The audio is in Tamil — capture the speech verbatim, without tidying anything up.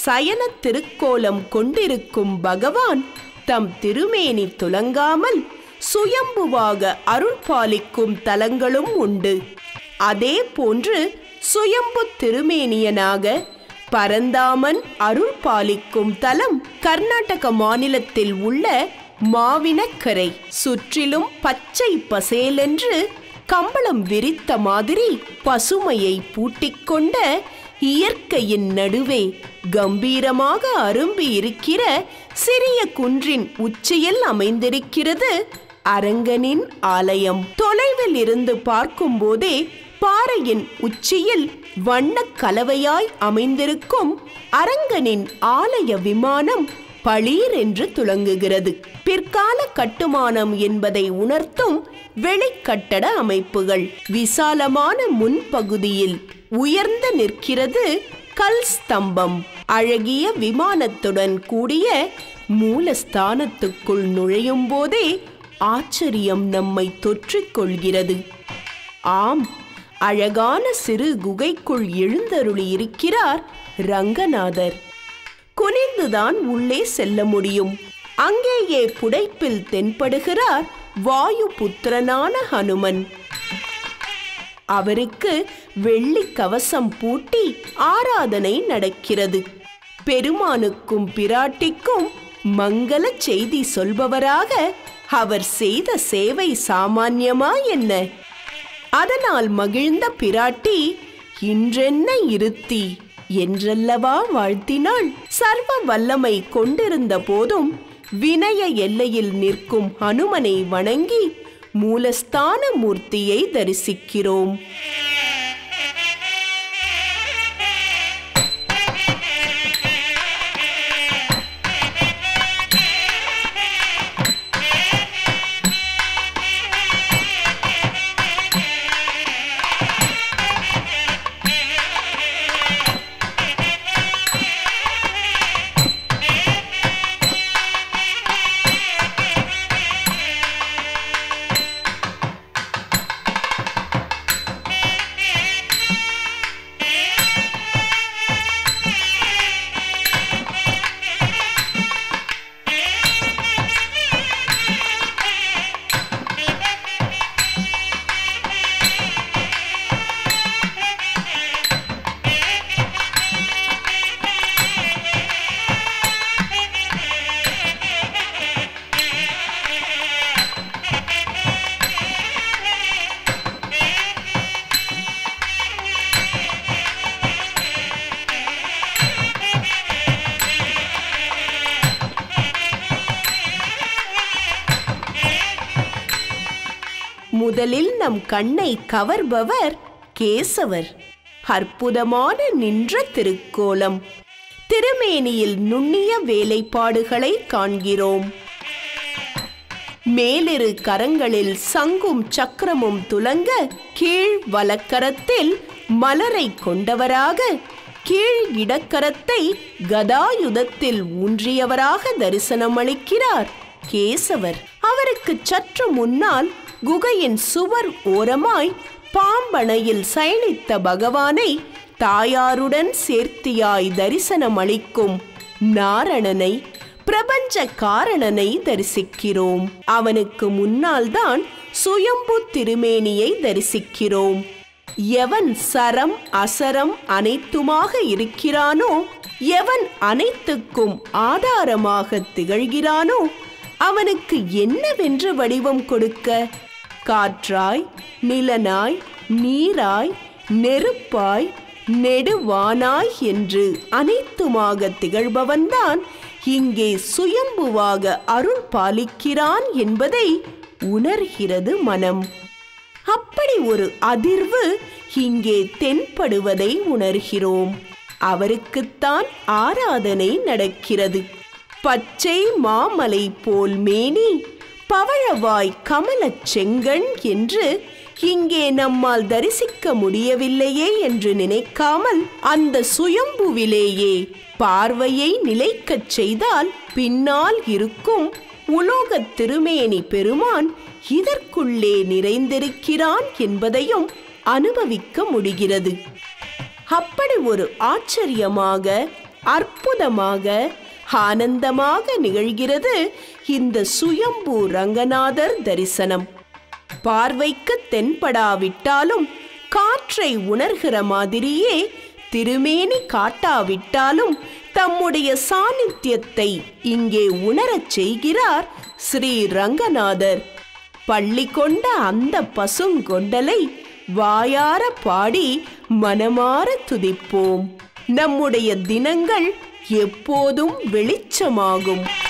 சயன திருக்கோலம் கொண்டிருக்கும் பகவான் தம் திருமேனி துலங்காமல் சுயம்புவாக அருள் பாலிக்கும் தலங்களும் உண்டு. அதே போன்று சுயம்பு திருமேனியனாக பரந்தாமன் அருள் பாலிக்கும் தலம் கர்நாடக மாநிலத்தில் உள்ள மாவினக்கரை. சுற்றிலும் பச்சை பசேலென்று கம்பளம் விரித்த மாதிரி பசுமையை பூட்டிக்கொண்ட இயற்கையின் நடுவே கம்பீரமாக அரும்பி இருக்கிற சிறிய குன்றின் உச்சியில் அமைந்திருக்கிறது அரங்கனின் ஆலயம். தொலைவில் இருந்து பார்க்கும் போதே பாறையின் உச்சியில் வண்ண கலவையாய் அமைந்திருக்கும் அரங்கனின் ஆலய விமானம் பளீர் என்று துலங்குகிறது. பிற்கால கட்டுமானம் என்பதை உணர்த்தும் வெளிக்கட்டட அமைப்புகள். விசாலமான முன்பகுதியில் உயர்ந்து நிற்கிறது கல் ஸ்தம்பம். அழகிய விமானத்துடன் கூடிய மூலஸ்தானத்துக்குள் நுழையும் போதே ஆச்சரியம் நம்மை தொற்றிக்கொள்கிறது. ஆம், அழகான சிறு குகைக்குள் எழுந்தருளி இருக்கிறார் ரங்கநாதர். குனிந்துதான் உள்ளே செல்ல முடியும். அங்கேயே புடைப்பில் தென்படுகிறார் வாயு புத்திரனான ஹனுமன். அவருக்கு வெள்ளி கவசம் பூட்டி ஆராதனை நடக்கிறது. பெருமானுக்கும் பிராட்டிக்கும் மங்கள செய்தி சொல்பவராக அவர் செய்த சேவை சாமான்யமா என்ன? அதனால் மகிழ்ந்த பிராட்டி இன்றென்ன இருத்தி என்றல்லவா வாழ்த்தினாள். சர்வ வல்லமை கொண்டிருந்த போதும் வினய எல்லையில் நிற்கும் ஹனுமனை வணங்கி மூலஸ்தான மூர்த்தியை தரிசிக்கிறோம். முதலில் நம் கண்ணை கவர்பவர் கேசவர். அற்புதமான நின்ற திருக்கோலம். திருமேனியில் நுண்ணிய வேலைப்பாடுகளை காண்கிறோம். மேலிரு கரங்களில் சங்கும் சக்கரமும் துலங்க, கீழ் வலக்கரத்தில் மலரை கொண்டவராக, கீழ் இடக்கரத்தை கதாயுதத்தில் ஊன்றியவராக தரிசனமளிக்கிறார் கேசவர். அவருக்கு சற்று முன்னால் குகையின் சுவர் ஓரமாய் பாம்பனையில் சயனித்த பகவானை தாயாருடன் சேர்த்தியாய் தரிசனமளிக்கும் நாரணனை, பிரபஞ்ச காரணனை தரிசிக்கிறோம். அவனுக்கு முன்னால் தான் சுயம்பு திருமேனியை தரிசிக்கிறோம். எவன் சரம் அசரம் அனைத்துமாக இருக்கிறானோ, எவன் அனைத்துக்கும் ஆதாரமாக திகழ்கிறானோ, அவனுக்கு என்னவென்று வடிவம் கொடுக்க? காற்றாய், நிலனாய், நீராய், நெருப்பாய், நெடுவானாய் என்று அனைத்துமாக திகழ்பவன்தான் இங்கே சுயம்புவாக அருள் பாலிக்கிறான் என்பதை உணர்கிறது மனம். அப்படி ஒரு அதிர்வு இங்கே தென்படுவதை உணர்கிறோம். அவருக்குத்தான் ஆராதனை நடக்கிறது. பச்சை மாமலை போல் மேனி, பவழவாய் கமலச் செங்கண் என்று இங்கே நம்மால் தரிசிக்க முடியவில்லையே என்று நினைக்காமல் அந்த சுயம்புவிலேயே பார்வையை நிலைக்கச் செய்தால் பின்னால் இருக்கும் உலோகத் திருமேனி பெருமான் இதற்குள்ளே நிறைந்திருக்கிறான் என்பதையும் அனுபவிக்க முடிகிறது. அப்படி ஒரு ஆச்சரியமாக அற்புதமாக ஆனந்தமாக நிகழ்கிறது இந்த சுயம்பு ரங்கநாதர் தரிசனம். பார்வைக்கு தென்படாவிட்டாலும் காற்றை உணர்கிற மாதிரியே திருமேனி காட்டாவிட்டாலும் தம்முடைய சாநித்தியத்தை இங்கே உணரச் செய்கிறார் ஸ்ரீ ரங்கநாதர். பள்ளி கொண்ட அந்த பசுங்கொண்டலை வாயார பாடி மனமார துதிப்போம். நம்முடைய தினங்கள் எப்போதும் வெளிச்சமாகும்.